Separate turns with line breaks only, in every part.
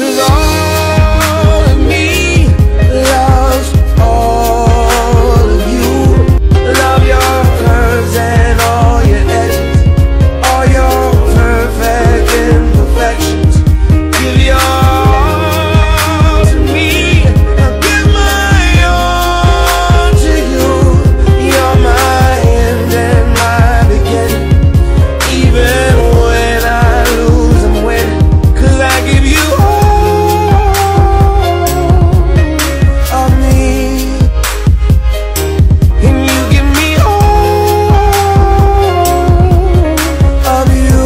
'Cause all of me loves all of you. Love your curves and all your edges, all your perfect imperfections. Give your all to me, I'll give my all to you. You're my end and my beginning. Even when I lose, I'm winning. 'Cause I give you all of me, and you give me all of you.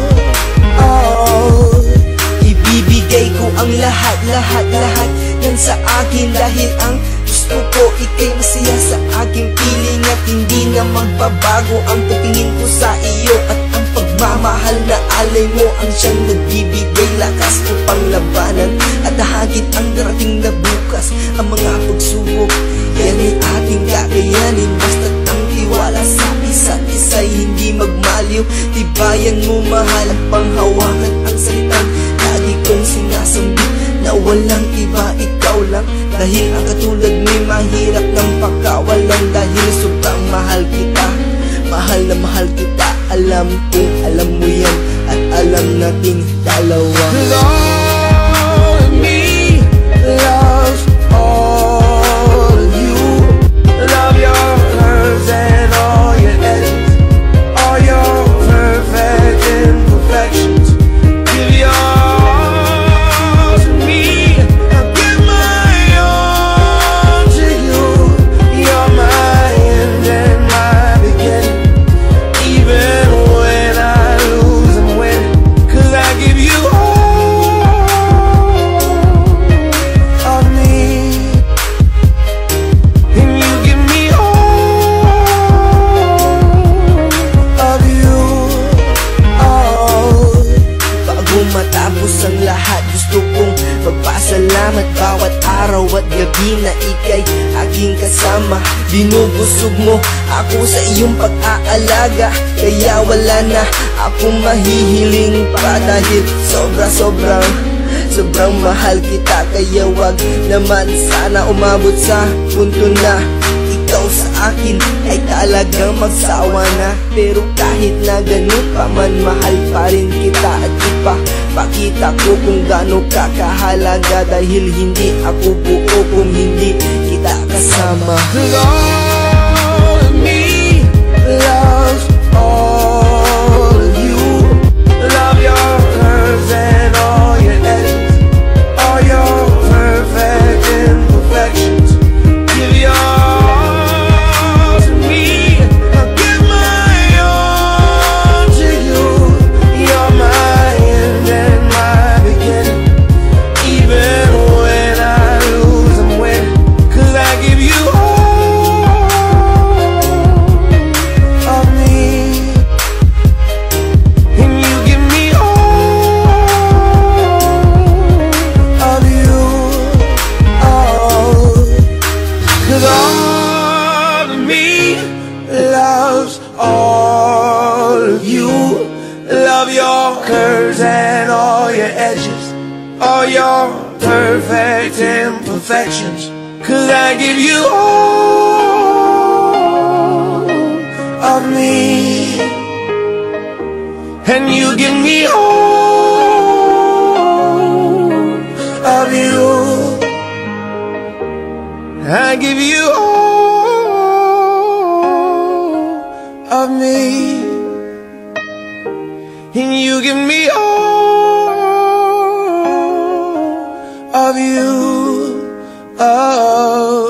Oh,
ibibigay ko ang lahat yan sa akin, dahil ang gusto ko ika'y masaya sa aking piling. At hindi na magbabago ang pagtingin ko sa iyo, at ang pagmamahal na alay mo ang siyang nagbibigay lakas upang labanan at hagit ang darating na bukas. Ang mga pagsubok, yan ay ating kakayanin, basta't ang tiwala sa isa't isa'y hindi magmaliw. Tibayan mo mahal ang panghawakan, ang salitang lagi kong sinasambit na walang iba, ikaw lang. Dahil ang katulad mo'y mahirap ng pagkawalan, dahil sobrang mahal kita, mahal na mahal kita. Alam kong alam mo yan, at alam nating dalawa.
'Cause all of me loves all of you. Love your curves and all your edges, all your perfect imperfections. Give your all to me, I'll give my all to you. You're my end and my beginning. Even when I lose, I'm winning. 'Cause I give you all of me, and you give me all of you. Oh,
Bago matapos ang lahat, gusto kong magpasalamat bawat araw at gabi na ika'y aking kasama. Binubusog mo ako sa iyong pag-aalaga, kaya wala na akong mahihiling pa, dahil sobrang mahal kita. Kaya wag naman sana umabot sa punto na ikaw sa akin ay talagang magsawa na. Pero kahit na ganun pa man, mahal pa rin kita, at ipapakita ko kung gaano ka kahalaga, dahil hindi ako buo kung hindi kita kasama.
'Cause all of me loves all of you. Love your curves and all your edges, all your perfect imperfections. Give your all to me, I'll give my all to you. You're my end and my beginning. Even when I lose, I'm winning. 'Cause I give you all of me, and you give me all of you. Oh, 'cause all of me loves all of you. Love your curves and all your edges, all your perfect imperfections. 'Cause I give you all of me, and you give me all of you. I give you all of me, and you give me all of you. Oh.